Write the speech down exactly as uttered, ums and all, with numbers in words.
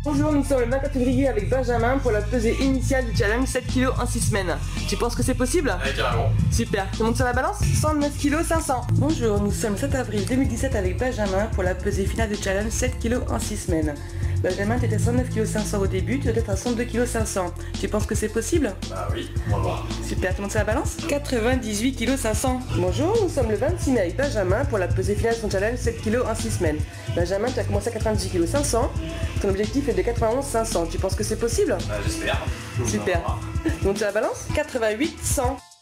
Bonjour, nous sommes le vingt-quatre février avec Benjamin pour la pesée initiale du challenge sept kilos en six semaines. Tu penses que c'est possible? Ouais, carrément. Super, tu montes sur la balance? cent neuf kilos cinq cents. Bonjour, nous sommes le sept avril deux mille dix-sept avec Benjamin pour la pesée finale du challenge sept kilos en six semaines. Benjamin, tu étais à cent neuf kilos cinq cents au début, tu dois être à cent deux kilos cinq cents. Tu penses que c'est possible? Bah oui, on va voir. Super, tu montes sur la balance? quatre-vingt-dix-huit kilos cinq cents. Bonjour, nous sommes le vingt-six mai avec Benjamin pour la pesée finale de son challenge sept kilos en six semaines. Benjamin, tu as commencé à quatre-vingt-dix kilos cinq cents. Ton objectif est de quatre-vingt-onze cinq cents. Tu penses que c'est possible? Bah j'espère. Super. Tu montes sur la balance? quatre-vingt-huit cent.